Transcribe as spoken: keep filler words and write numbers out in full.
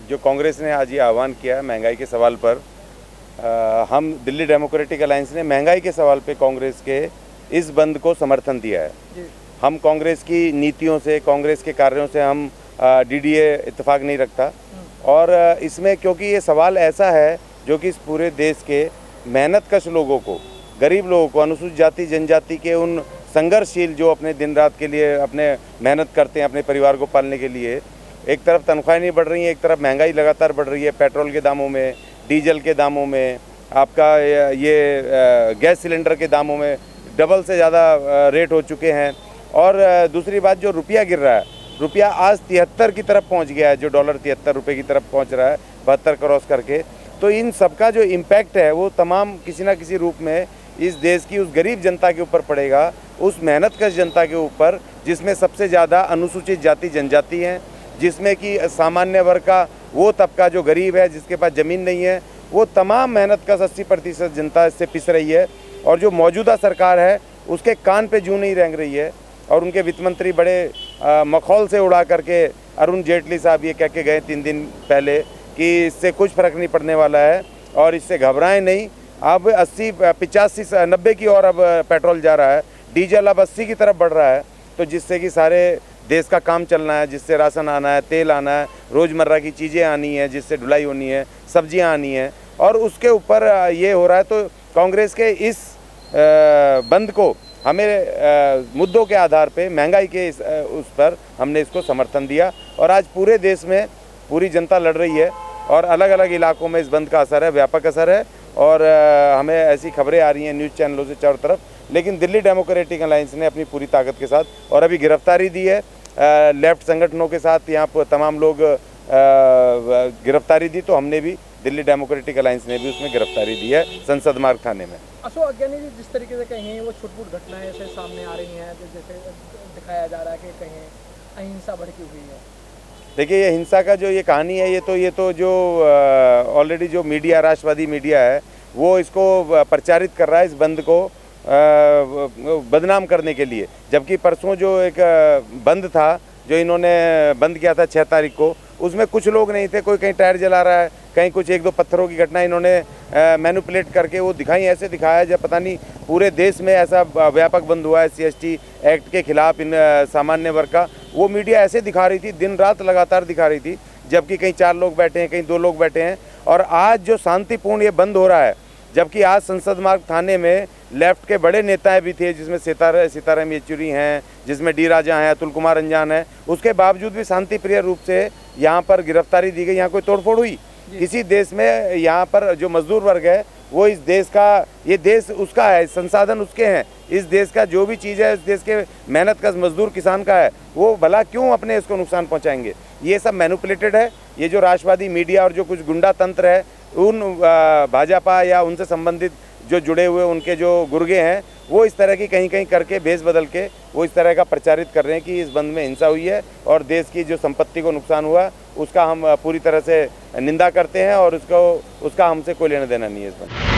जो कांग्रेस ने आज ये आह्वान किया है महंगाई के सवाल पर, आ, हम दिल्ली डेमोक्रेटिक अलायंस ने महंगाई के सवाल पे कांग्रेस के इस बंद को समर्थन दिया है। हम कांग्रेस की नीतियों से, कांग्रेस के कार्यों से हम डीडीए इत्तेफाक नहीं रखता, और इसमें क्योंकि ये सवाल ऐसा है जो कि इस पूरे देश के मेहनतकश लोगों को, गरीब लोगों को, अनुसूचित जाति जनजाति के उन संघर्षशील जो अपने दिन रात के लिए अपने मेहनत करते हैं अपने परिवार को पालने के लिए, एक तरफ तनख्वाहें नहीं बढ़ रही हैं, एक तरफ महंगाई लगातार बढ़ रही है, पेट्रोल के दामों में, डीजल के दामों में, आपका ये गैस सिलेंडर के दामों में डबल से ज़्यादा रेट हो चुके हैं। और दूसरी बात, जो रुपया गिर रहा है, रुपया आज तिहत्तर की तरफ पहुंच गया है, जो डॉलर तिहत्तर रुपये की तरफ पहुंच रहा है, बहत्तर क्रॉस करके। तो इन सबका जो इम्पैक्ट है वो तमाम किसी ना किसी रूप में इस देश की उस गरीब जनता के ऊपर पड़ेगा, उस मेहनतकश जनता के ऊपर, जिसमें सबसे ज़्यादा अनुसूचित जाति जनजाति हैं, जिसमें कि सामान्य वर्ग का वो तबका जो गरीब है, जिसके पास ज़मीन नहीं है, वो तमाम मेहनतकश अस्सी प्रतिशत जनता इससे पिस रही है। और जो मौजूदा सरकार है उसके कान पे जूं नहीं रेंग रही है, और उनके वित्त मंत्री बड़े आ, मखौल से उड़ा करके अरुण जेटली साहब ये कह के गए तीन दिन पहले कि इससे कुछ फ़र्क नहीं पड़ने वाला है और इससे घबराएं नहीं। अब अस्सी पचासी नब्बे की ओर अब पेट्रोल जा रहा है, डीजल अब अस्सी की तरफ बढ़ रहा है, तो जिससे कि सारे देश का काम चलना है, जिससे राशन आना है, तेल आना है, रोज़मर्रा की चीज़ें आनी है, जिससे ढुलाई होनी है, सब्जियां आनी है, और उसके ऊपर ये हो रहा है। तो कांग्रेस के इस बंद को हमें मुद्दों के आधार पे, महंगाई के इस, उस पर हमने इसको समर्थन दिया, और आज पूरे देश में पूरी जनता लड़ रही है और अलग अलग इलाकों में इस बंद का असर है, व्यापक असर है। और हमें ऐसी खबरें आ रही हैं न्यूज़ चैनलों से चारों तरफ, लेकिन दिल्ली डेमोक्रेटिक अलायंस ने अपनी पूरी ताकत के साथ, और अभी गिरफ्तारी दी है लेफ्ट संगठनों के साथ, यहाँ पर तमाम लोग गिरफ्तारी दी, तो हमने भी, दिल्ली डेमोक्रेटिक अलायंस ने भी उसमें गिरफ्तारी दी है संसद मार्ग थाने में। अशोक अज्ञानी जी, जिस तरीके से कहीं वो छुटपुट घटनाएं ऐसे सामने आ रही हैं, जैसे दिखाया जा रहा है कि कहीं अहिंसा भड़की हुई है। देखिए, ये हिंसा का जो ये कहानी है, ये तो ये तो जो ऑलरेडी जो मीडिया, राष्ट्रवादी मीडिया है, वो इसको प्रचारित कर रहा है, इस बंद को बदनाम करने के लिए। जबकि परसों जो एक बंद था, जो इन्होंने बंद किया था छः तारीख को, उसमें कुछ लोग नहीं थे, कोई कहीं टायर जला रहा है, कहीं कुछ एक दो पत्थरों की घटना इन्होंने मैनिपुलेट करके वो दिखाई, ऐसे दिखाया जब पता नहीं पूरे देश में ऐसा व्यापक बंद हुआ है सी एस टी एक्ट के खिलाफ इन सामान्य वर्ग का। वो मीडिया ऐसे दिखा रही थी, दिन रात लगातार दिखा रही थी, जबकि कहीं चार लोग बैठे हैं, कहीं दो लोग बैठे हैं। और आज जो शांतिपूर्ण ये बंद हो रहा है, जबकि आज संसद मार्ग थाने में लेफ्ट के बड़े नेताएं भी थे, जिसमें सीताराम सीताराम येचुरी हैं, जिसमें डी राजा हैं, अतुल कुमार अंजान है, उसके बावजूद भी शांतिप्रिय रूप से यहाँ पर गिरफ्तारी दी गई। यहाँ कोई तोड़फोड़ हुई किसी देश में? यहाँ पर जो मजदूर वर्ग है, वो इस देश का, ये देश उसका है, संसाधन उसके हैं, इस देश का जो भी चीज़ है, इस देश के मेहनत का मजदूर किसान का है, वो भला क्यों अपने इसको नुकसान पहुँचाएंगे? ये सब मैनिपुलेटेड है। ये जो राष्ट्रवादी मीडिया और जो कुछ गुंडा तंत्र है, उन भाजपा या उनसे संबंधित जो जुड़े हुए उनके जो गुर्गे हैं, वो इस तरह की कहीं कहीं करके भेस बदल के वो इस तरह का प्रचारित कर रहे हैं कि इस बंद में हिंसा हुई है और देश की जो संपत्ति को नुकसान हुआ, उसका हम पूरी तरह से निंदा करते हैं, और उसको उसका हमसे कोई लेना देना नहीं है इस बंद।